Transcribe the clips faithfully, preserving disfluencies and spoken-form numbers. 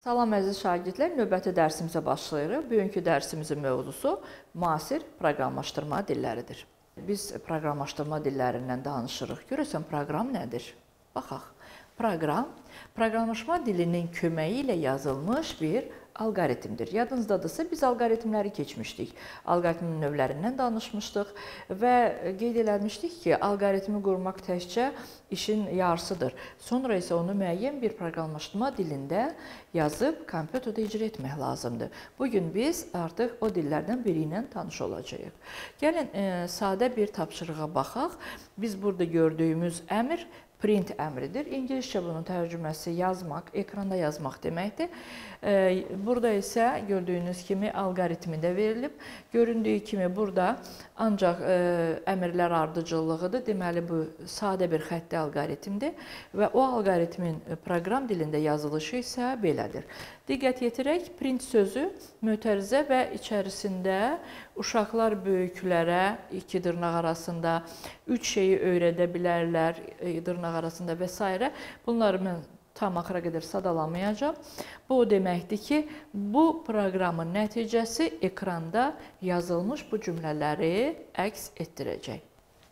Salam əziz şagirdlər, növbəti dərsimizə başlayırıq. Bugünkü dərsimizin mövzusu müasir proqramlaşdırma dilləridir. Biz proqramlaşdırma dillərindən danışırıq. Görürsən, proqram nədir? Baxaq. Proqram, proqramlaşma dilinin köməyi ilə yazılmış bir alqoritmdir. Yadınızdadırsa, biz alqoritmləri keçmişdik. Alqoritmin növlərindən danışmışdıq və qeyd eləmişdik ki, alqoritmi qurmaq təkcə işin yarısıdır. Sonra isə onu müəyyən bir proqramlaşdırma dilində yazıb kompüterdə icra etmək lazımdır. Bugün biz artıq o dillərdən biri ilə tanış olacağıq. Gəlin, e, sadə bir tapşırığa baxaq. Biz burada gördüyümüz əmr print əmridir. İngiliscə bunun tərcüməsi yazmaq, ekranda yazmaq deməkdir. Burada isə gördüyünüz kimi alqoritmi də verilib. Göründüyü kimi burada ancaq əmrlər ardıcıllığıdır. Deməli, bu sadə bir xətti alqoritmdir və o alqoritmin proqram dilində yazılışı isə belədir. Diqqət yetirək, print sözü mötərizə və içərisində uşaqlar böyüklərə iki dırnaq arasında üç şeyi öyrədə bilərlər, dırnaq arasında və s. Bunları mən tam axıra qədər sadalamayacağam. Bu o deməkdir ki, bu proqramın nəticəsi ekranda yazılmış bu cümlələri əks etdirəcək.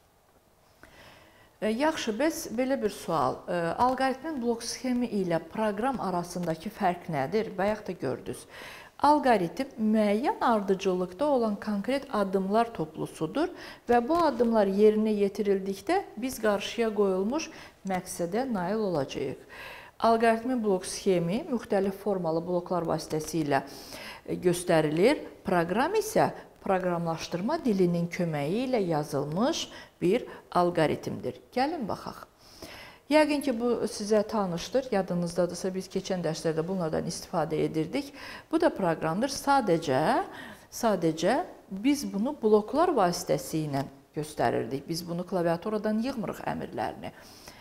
Yaxşı, bəs belə bir sual. Alqoritmin blok sxemi ilə proqram arasındakı fərq nədir? Bayaq da gördünüz. Alqoritm müəyyən ardıcıllıqda olan konkret addımlar toplusudur və bu addımlar yerinə yetirildikdə biz qarşıya qoyulmuş məqsədə nail olacağıq. Alqoritmin blok sxemi müxtəlif formalı bloklar vasitəsilə göstərilir. Proqram isə proqramlaşdırma dilinin köməyi ilə yazılmış bir alqoritmdir. Gəlin, baxaq. Yəqin ki, bu sizə tanışdır. Yadınızdadırsa, biz keçən dərslərdə bunlardan istifadə edirdik. Bu da proqramdır. Sadəcə, sadəcə biz bunu bloklar vasitəsilə göstərirdik. Biz bunu klaviaturadan yığmırıq əmrlərini.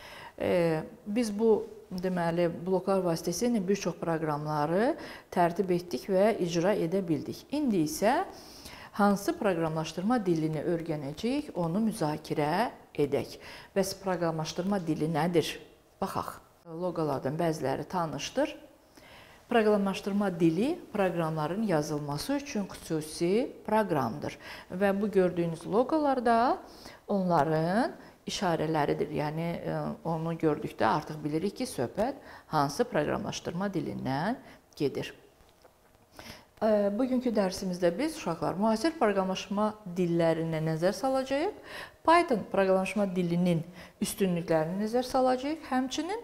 Biz bu deməli, bloklar vasitəsilə bir çox proqramları tərtib etdik və icra edə bildik. İndi isə hansı proqramlaşdırma dilini öyrənəcəyik, onu müzakirə edək. Bəs proqramlaşdırma dili nədir? Baxaq. Loqolardan bəziləri tanışdır. Proqramlaşdırma dili proqramların yazılması üçün xüsusi proqramdır. Və bu gördüyünüz loqolarda onların işarələridir. Yəni, onu gördükdə artıq bilirik ki, söhbət hansı proqramlaşdırma dilindən gedir. Bugünkü dərsimizdə biz, uşaqlar, müasir proqramlaşma dillərinə nəzər salacağıq. Python proqramlaşma dilinin üstünlüklərini nəzər salacağıq. Həmçinin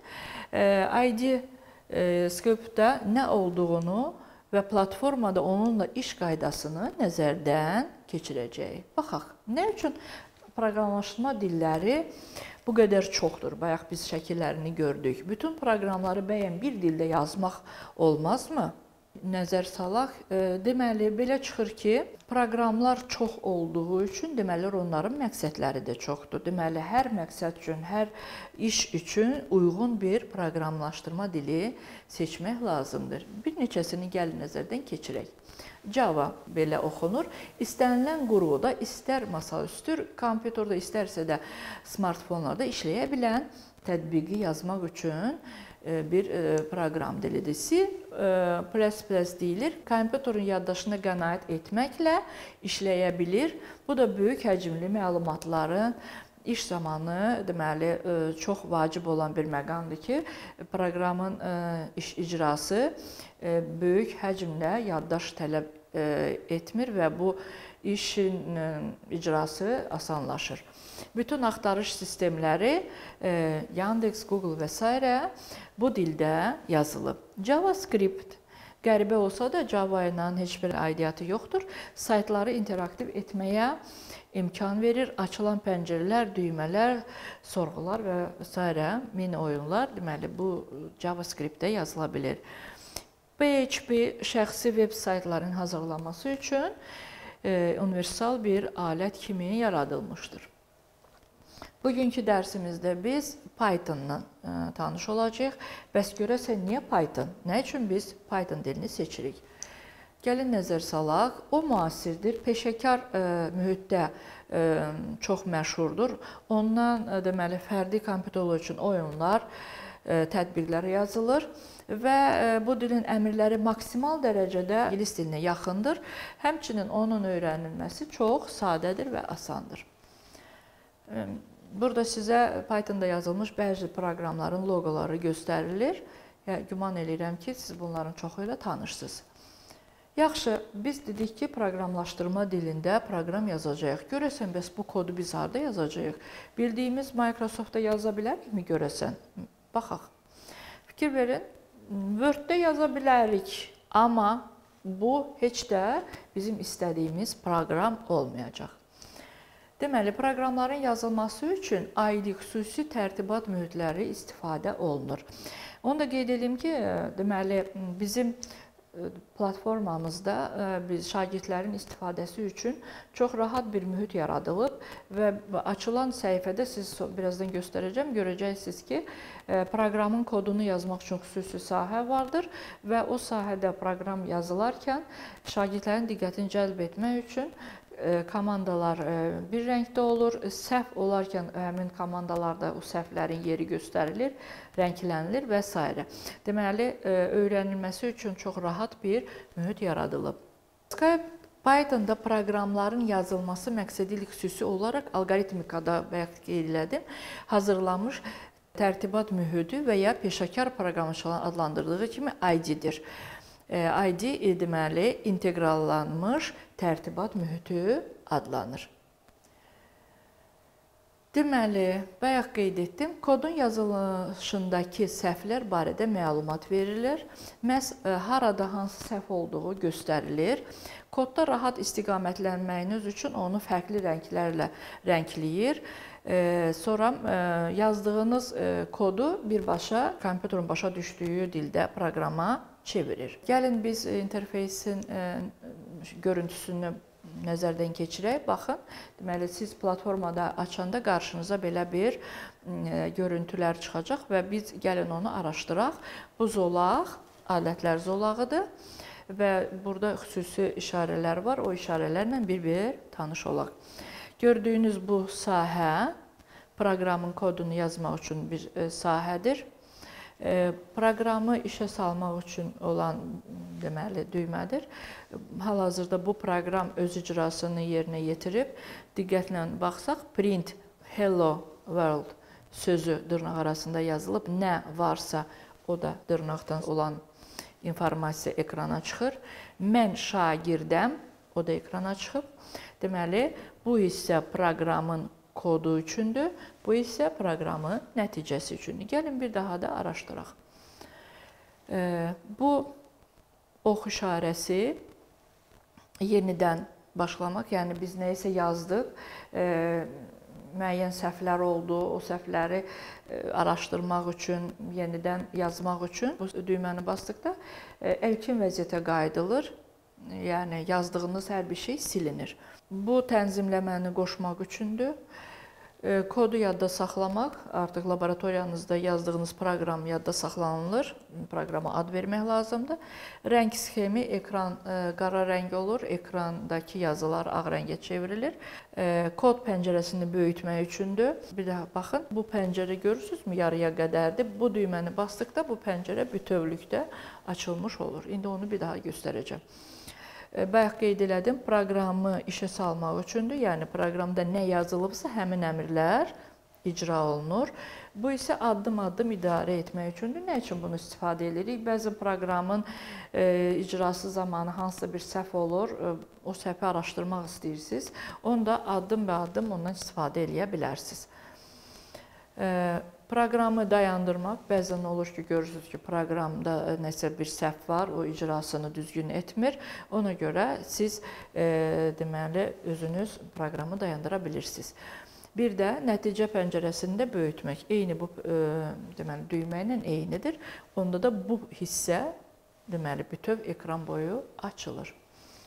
I D Scope-da nə olduğunu və platformada onunla iş qaydasını nəzərdən keçirəcəyik. Baxaq, nə üçün proqramlaşdırma dilləri bu qədər çoxdur? Bayaq biz şəkillərini gördük. Bütün proqramları bəyən bir dildə yazmaq olmazmı? Nəzər salaq. Deməli, belə çıxır ki, proqramlar çox olduğu üçün, deməli, onların məqsədləri də çoxdur. Deməli, hər məqsəd üçün, hər iş üçün uyğun bir proqramlaşdırma dili seçmək lazımdır. Bir neçəsini gəlin nəzərdən keçirək. Java belə oxunur. İstənilən qurğuda, istər masaüstü kompüterdə, istərsə də smartfonlarda işləyə bilən tətbiqi yazmaq üçün bir proqram dilidir. C plus plus deyilir. Kompüterin yaddaşına qənaət etməklə işləyə bilir. Bu da böyük həcmli məlumatların iş zamanı, deməli, çox vacib olan bir məqamdır ki, proqramın iş icrası böyük həcmlə yaddaş tələb etmir və bu işin icrası asanlaşır. Bütün axtarış sistemləri, Yandex, Google və s. bu dildə yazılıb. JavaScript qəribə olsa da Java ilə heç bir aidiyyatı yoxdur. Saytları interaktiv etməyə imkan verir. Açılan pəncərələr, düymələr, sorğular və s. mini oyunlar, deməli, bu JavaScript-də yazıla bilir. P H P şəxsi veb saytların hazırlanması üçün universal bir alət kimi yaradılmışdır. Bugünkü dərsimizdə biz Python-la tanış olacağıq. Bəs görəsən, niyə Python? Nə üçün biz Python dilini seçirik? Gəlin nəzər salaq. O müasirdir, peşəkar mühitdə çox məşhurdur. Ondan, deməli, fərdi kompüterlər üçün oyunlar tədbirlər yazılır və bu dilin əmrləri maksimal dərəcədə ingilis dilinə yaxındır. Həmçinin onun öyrənilməsi çox sadədir və asandır. Burada sizə Pythonda yazılmış bəzi proqramların loqoları göstərilir. Güman edirəm ki, siz bunların çoxu ilə tanışsınız. Yaxşı, biz dedik ki, proqramlaşdırma dilində proqram yazacağıq. Görəsən, bəs bu kodu biz harada yazacağıq? Bildiyimiz Microsoftda yaza bilərikmi görəsən? Baxaq. Fikir verin, Word-də yaza bilərik, amma bu heç də bizim istədiyimiz proqram olmayacaq. Deməli, proqramların yazılması üçün aid xüsusi tərtibat mühitləri istifadə olunur. Onu da qeyd edeyim ki, deməli, bizim platformamızda biz şagirdlərin istifadəsi üçün çox rahat bir mühit yaradılıb və açılan səhifədə siz birazdan göstərəcəm, görəcəksiniz ki, proqramın kodunu yazmaq üçün xüsusi sahə vardır və o sahədə proqram yazılarkən şagirdlərin diqqətini cəlb etmək üçün komandalar bir rəngdə olur, səhv olarkən həmin komandalarda o səhvlərin yeri göstərilir, rənglənilir və s. Deməli, öyrənilməsi üçün çox rahat bir mühit yaradılıb. Pythonda proqramların yazılması məqsədilə xüsusi olaraq alqoritmikada bayaq qeyd elədim, hazırlanmış tərtibat mühiti və ya peşəkar proqramçıların adlandırdığı kimi I D-dir. I D deməli, inteqrallanmış tərtibat mühiti adlanır. Deməli, bayaq qeyd etdim, kodun yazılışındakı səhvlər barədə məlumat verilir. Məhz harada hansı səhv olduğu göstərilir. Kodda rahat istiqamətlənməyiniz üçün onu fərqli rənglərlə rəngləyir. Sonra yazdığınız kodu birbaşa kompüterin başa düşdüyü dildə proqrama çevirir. Gəlin biz interfeysin görüntüsünü nəzərdən keçirək. Baxın, deməli, siz platformada açanda qarşınıza belə bir görüntülər çıxacaq və biz gəlin onu araşdıraq. Bu zolaq, alətlər zolağıdır və burada xüsusi işarələr var. O işarələrlə bir-bir tanış olaq. Gördüyünüz bu sahə proqramın kodunu yazmaq üçün bir sahədir. Proqramı işə salmaq üçün olan deməli düymədir. Hal-hazırda bu proqram öz icrasını yerinə yetirib. Diqqətlə baxsaq, print hello world sözü dırnaq arasında yazılıb. Nə varsa o da dırnaqdan olan informasiya ekrana çıxır. Mən şagirdəm, o da ekrana çıxıb. Deməli, bu hissə proqramın kodu üçündür, bu isə proqramın nəticəsi üçündür. Gəlin bir daha da araşdıraq. Bu ox işarəsi yenidən başlamaq, yəni biz nəyisə yazdıq, müəyyən səhvlər oldu, o səhvləri araşdırmaq üçün, yenidən yazmaq üçün bu düyməni basdıqda ilkin vəziyyətə qayıdılır, yəni yazdığınız hər bir şey silinir. Bu tənzimləməni qoşmaq üçündür. Kodu yadda saxlamaq, artıq laboratoriyanızda yazdığınız proqram yadda saxlanılır, proqrama ad vermək lazımdır. Rəng sxemi, ekran qara rəng olur, ekrandakı yazılar ağ rəngə çevrilir. Kod pəncərəsini böyütmək üçündür. Bir daha baxın, bu pəncərə görürsünüzmü, yarıya qədərdir. Bu düyməni basdıqda bu pəncərə bütövlükdə açılmış olur. İndi onu bir daha göstərəcəm. Bayaq qeyd elədim, proqramı işə salmaq üçündür, yəni proqramda nə yazılıbsa həmin əmrlər icra olunur. Bu isə addım-addım idarə etmək üçündür. Nə üçün bunu istifadə edirik? Bəzi proqramın icrası zamanı hansısa bir səhv olur, o səhvi araşdırmaq istəyirsiniz, onu da addım və addım ondan istifadə edə bilərsiniz. Proqramı dayandırmaq, bəzən olur ki, görürsünüz ki, proqramda nəsə bir səhv var, o icrasını düzgün etmir. Ona görə siz deməli özünüz proqramı dayandıra bilirsiniz. Bir də nəticə pəncərəsini də böyütmək. Eyni bu deməli düymə ilə eynidir. Onda da bu hissə deməli bütöv ekran boyu açılır.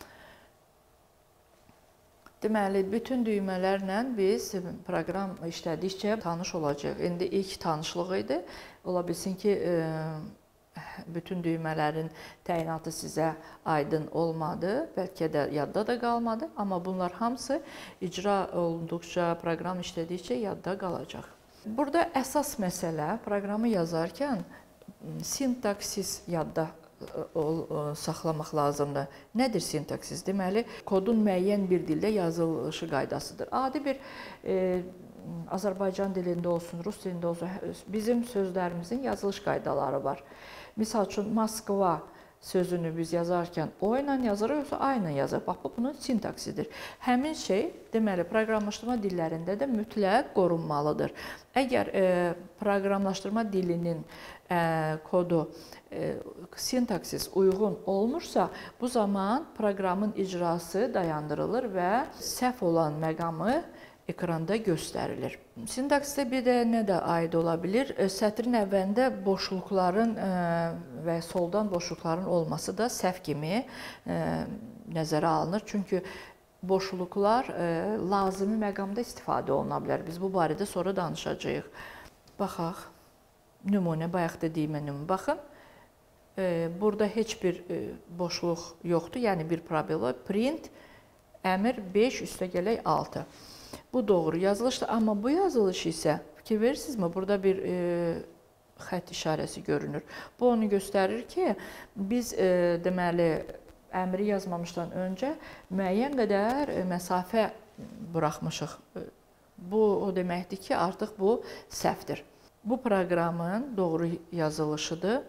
Deməli, bütün düymələrlə biz proqram işlədikcə tanış olacaq. İndi ilk tanışlıq idi. Ola bilsin ki, bütün düymələrin təyinatı sizə aydın olmadı, bəlkə də yadda da qalmadı. Amma bunlar hamısı icra olunduqca, proqram işlədikcə yadda qalacaq. Burada əsas məsələ proqramı yazarkən sintaksis yadda saxlamaq lazımdır. Nədir sintaksis? Deməli, kodun müəyyən bir dildə yazılışı qaydasıdır. Adi bir e, Azərbaycan dilində olsun, rus dilində olsun, bizim sözlərimizin yazılış qaydaları var. Misal üçün, Moskva sözünü biz yazarkən o ilə yazırıq, yoxsa A ilə yazırıq. Bax, bu bunun sintaksidir. Həmin şey, deməli, proqramlaşdırma dillərində də mütləq qorunmalıdır. Əgər e, proqramlaşdırma dilinin e, kodu e, sintaksis uyğun olmursa, bu zaman proqramın icrası dayandırılır və səhv olan məqamı ekranda göstərilir. Sintaksdə bir də nə də aid ola bilir? Sətrin əvvəlində boşluqların və soldan boşluqların olması da səhv kimi nəzərə alınır. Çünki boşluqlar lazımi məqamda istifadə oluna bilər. Biz bu barədə sonra danışacağıq. Baxaq. Nümunə, bayaq dediyimə nümunə. Baxın, burada heç bir boşluq yoxdur, yəni bir probel var. Print, əmr beş üstəgələk altı. Bu doğru yazılışdır, amma bu yazılış isə, fikir verirsinizmi, burada bir e, xətt işarəsi görünür. Bu onu göstərir ki, biz e, deməli, əmri yazmamışdan öncə müəyyən qədər məsafə buraxmışıq. Bu o deməkdir ki, artıq bu səhvdir. Bu proqramın doğru yazılışıdır.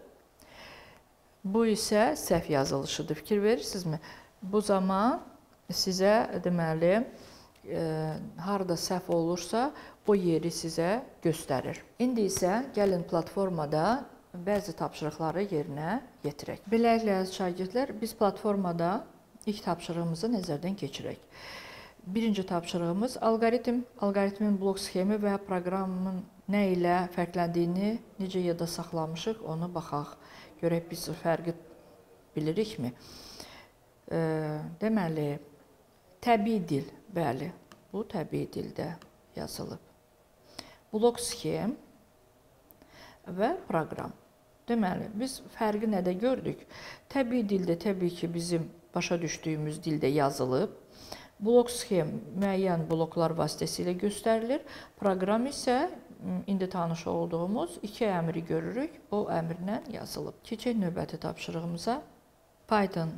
Bu isə səhv yazılışıdır. Fikir verirsinizmi? Bu zaman sizə deməli, E, harada səhv olursa, o yeri sizə göstərir. İndi isə gəlin platformada bəzi tapşırıqları yerinə yetirək. Beləliklə, şagirdlər, biz platformada ilk tapşırığımızı nəzərdən keçirək. Birinci tapşırığımız alqoritm, alqoritmin blok sxemi və proqramın nə ilə fərqləndiyini necə yada saxlamışıq, onu baxaq. Görək, biz fərqi bilirikmi? E, deməli, təbii dil, bəli, bu təbii dildə yazılıb. Blok sxem və proqram. Deməli, biz fərqi nədə gördük? Təbii dildə təbii ki, bizim başa düşdüyümüz dildə yazılıb. Blok sxem müəyyən bloklar vasitəsilə göstərilir. Proqram isə indi tanış olduğumuz iki əmri görürük. O əmrlə yazılıb. Keçək növbəti tapşırığımıza. Python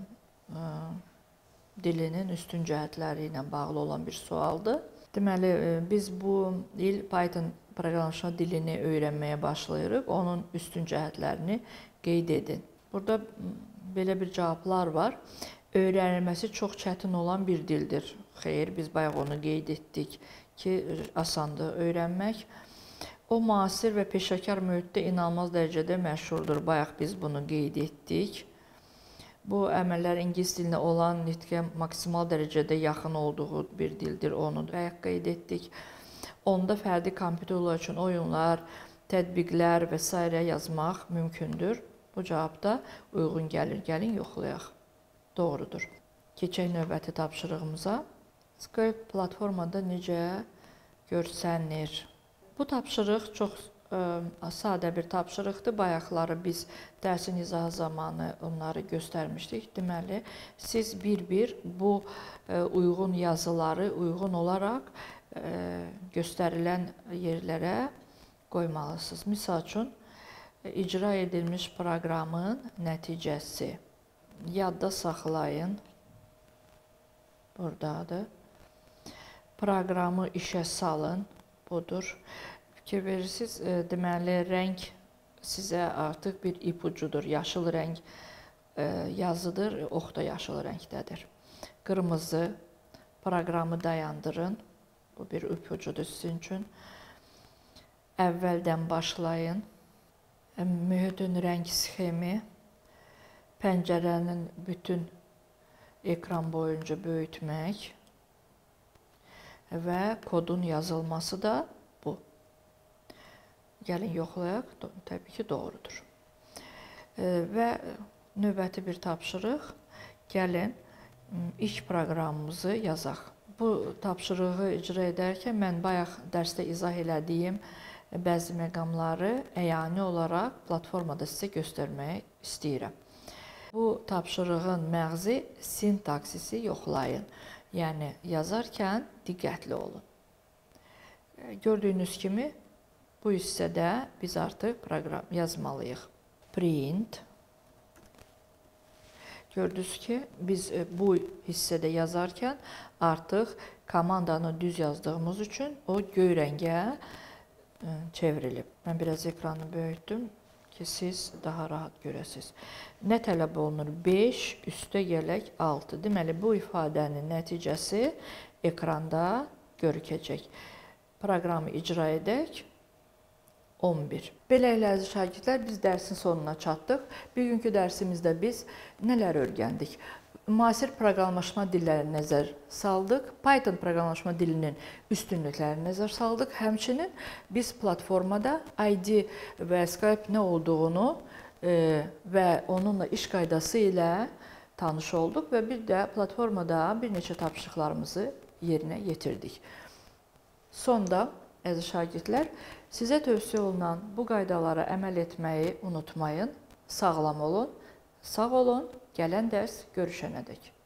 dilinin üstün cəhətləri ilə bağlı olan bir sualdır. Deməli, biz bu il Python proqramlaşma dilini öyrənməyə başlayırıq. Onun üstün cəhətlərini qeyd edin. Burada belə bir cavablar var. Öyrənilməsi çox çətin olan bir dildir. Xeyr, biz bayaq onu qeyd etdik ki, asandır öyrənmək. O, müasir və peşəkar mühitdə inanılmaz dərəcədə məşhurdur. Bayaq biz bunu qeyd etdik. Bu əməllər ingilis dilinə olan nitqə maksimal dərəcədə yaxın olduğu bir dildir. Onu bayaq qeyd etdik. Onda fərdi kompüterlər üçün oyunlar, tətbiqlər və s. yazmaq mümkündür. Bu cavab da uyğun gəlir. Gəlin yoxlayaq. Doğrudur. Keçək növbəti tapşırığımıza. Skype platformada necə görsənir? Bu tapşırıq çox sadə bir tapşırıqdır. Bayaqları biz dərsin izahı zamanı onları göstərmişdik. Deməli, siz bir-bir bu uyğun yazıları uyğun olaraq göstərilən yerlərə qoymalısınız. Misal üçün, icra edilmiş proqramın nəticəsi. Yadda saxlayın. Buradadır. Proqramı işə salın. Budur. Fikir verirsiniz, deməli, rəng sizə artıq bir ipucudur. Yaşıl rəng yazıdır, ox da yaşıl rəngdədir. Qırmızı, proqramı dayandırın. Bu bir ipucudur sizin üçün. Əvvəldən başlayın. Mühitin rəng sxemi, pəncərənin bütün ekran boyunca böyütmək və kodun yazılması da bu. Gəlin yoxlayaq, təbii ki, doğrudur. Və növbəti bir tapşırıq, gəlin ilk proqramımızı yazaq. Bu tapşırığı icra edərkən mən bayaq dərsdə izah elədiyim bəzi məqamları əyani olaraq platformada sizə göstərmək istəyirəm. Bu tapşırığın məğzi sintaksisi yoxlayın. Yəni, yazarkən diqqətli olun. Gördüyünüz kimi, Bu hissədə biz artıq proqram yazmalıyıq. Print. Gördünüz ki, biz bu hissədə yazarkən artıq komandanı düz yazdığımız üçün o göy rəngə çevrilib. Mən biraz ekranı böyütdüm ki, siz daha rahat görəsiniz. Nə tələb olunur? beş üstə gələk altı. Deməli, bu ifadənin nəticəsi ekranda görükəcək. Proqramı icra edək. on bir. Beləliklə, əziz şagirdlər, biz dərsin sonuna çatdıq. Bugünkü dərsimizdə biz nələr öyrəndik? Müasir proqramlaşma dillərini nəzər saldıq. Python proqramlaşma dilinin üstünlüklərini nəzər saldıq. Həmçinin biz platformada I D və Skype nə olduğunu e, və onunla iş qaydası ilə tanış olduq və bir də platformada bir neçə tapşırıqlarımızı yerinə yetirdik. Sonda, əziz şagirdlər, sizə tövsiyə olunan bu qaydalara əməl etməyi unutmayın. Sağlam olun, sağ olun. Gələn dərs görüşənədək.